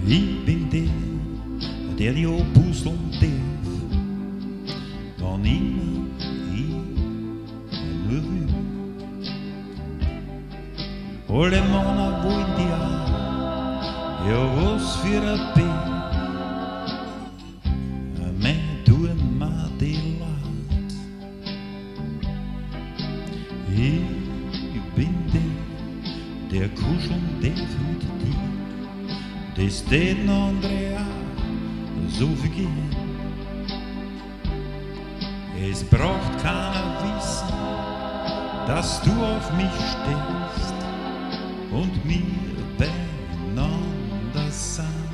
Ich bin der die auch puzzeln darf, wann immer ich nur will. Alle Männer wollen die auch, ja was für ein Bild, mehr tun mir die leid. Ich bin der kuscheln darf mit dir, das den andere auch so vergehen. Es braucht keiner wissen, dass du auf mich stehst und wir beieinander sind.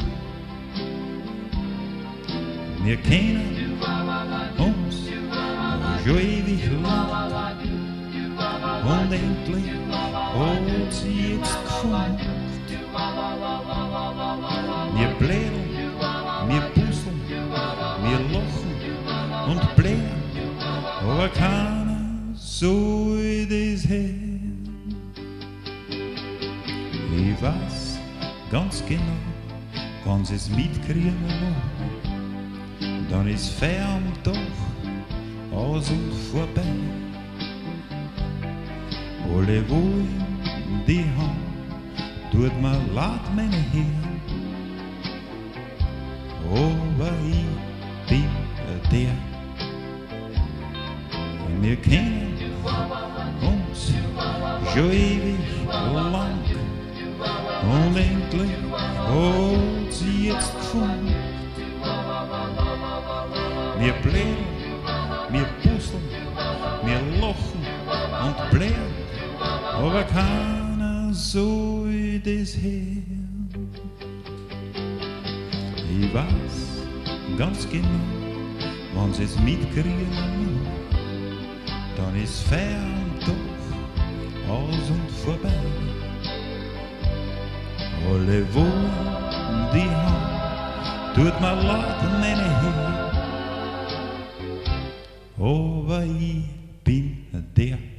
Wir kennen uns schon ewig lang und endlich hat sie jetzt gefunden. Wir blären, wir puzzeln, wir lachen und blären, aber keiner soll das hören. Ich weiß ganz genau, wenn sie es mitkriegen wollen, dann ist fern doch aus und vorbei. Alle wollen die haben, tut mir leid, meine Herren, aber ich bin der. Wir kennen uns schon ewig lang und endlich hat sie jetzt gefunden. Wir blären, wir puzzeln, wir lachen und blären, aber keiner soll das hören. Ich weiß ganz genau, wenn sie es mitkriegen, dann ist fern doch aus und vorbei. Alle wollen die haben, tut mir leid, meine Herren, aber ich bin der.